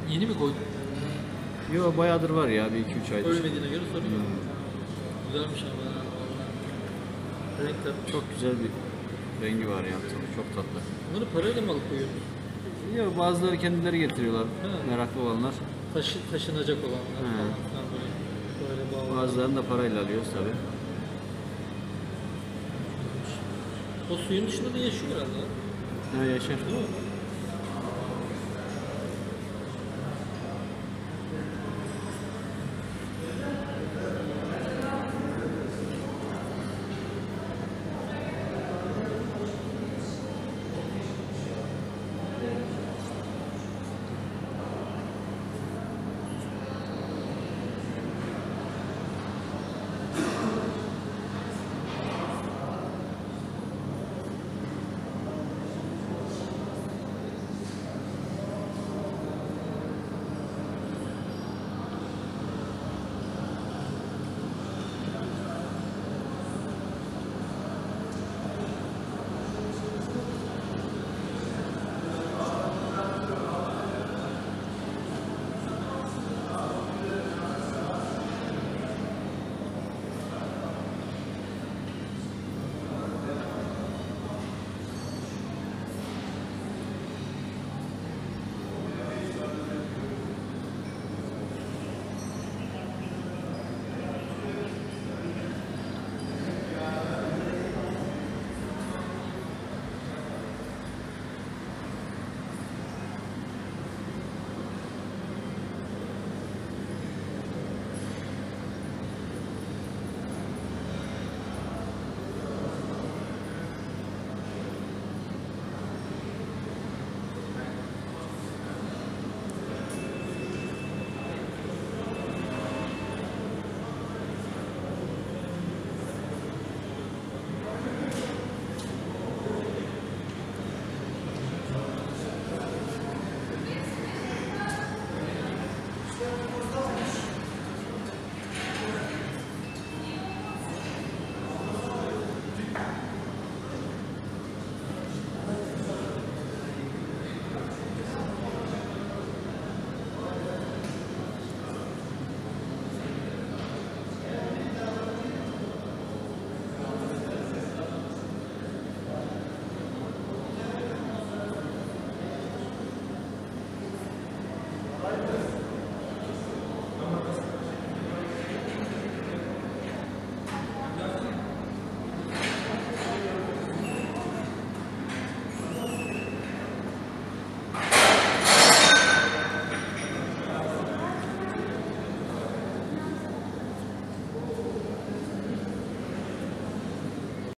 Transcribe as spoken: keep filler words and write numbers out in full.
Yeni mi koydun? Yo bayağıdır var ya, bir iki üç aydır. Ölmediğine göre sorun yok. Hmm. Güzelmiş ama. Renk tatlı. Çok güzel bir rengi var ya, çok tatlı. Bunları parayla mı alıp koyuyorsun? Yok, bazıları kendileri getiriyorlar, ha. Meraklı olanlar. Taşı, taşınacak olanlar ha. falan, falan böyle, böyle bağlı. Bazılarını da parayla alıyoruz tabi. O suyun dışında da yaşıyor herhalde. Ha, yaşar. Değil mi? Hayır.